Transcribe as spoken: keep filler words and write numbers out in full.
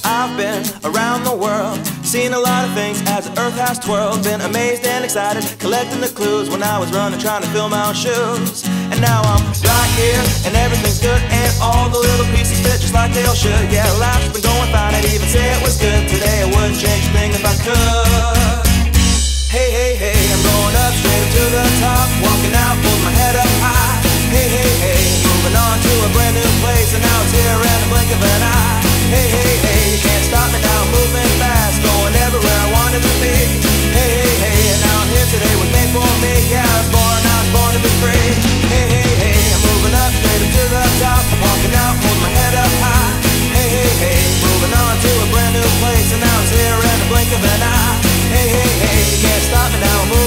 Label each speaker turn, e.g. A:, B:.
A: I've been around the world, seen a lot of things as the earth has twirled. Been amazed and excited, collecting the clues when I was running, trying to fill my own shoes. And now I'm right here, and everything's good, and all the little pieces fit just like they all should. Yeah, life's been going fine, I'd even say it was good today. I wouldn't change a thing if I could. Hey, hey, hey, I'm going up straight to the top, walking out with my head up high. Hey, hey, hey, moving on to a brand new place, and now it's here in the blink of an eye. Hey, hey, hey, you can't stop me now, moving fast, going everywhere I wanted to be. Hey, hey, hey, and now I'm here today, what's made for me. Yeah, I was born, I was born to be free. Hey, hey, hey, I'm moving up straight up to the top, walking out with my head up high. Hey, hey, hey, moving on to a brand new place, and now it's here in the blink of an eye. Hey, hey, hey, you can't stop me now, I'm moving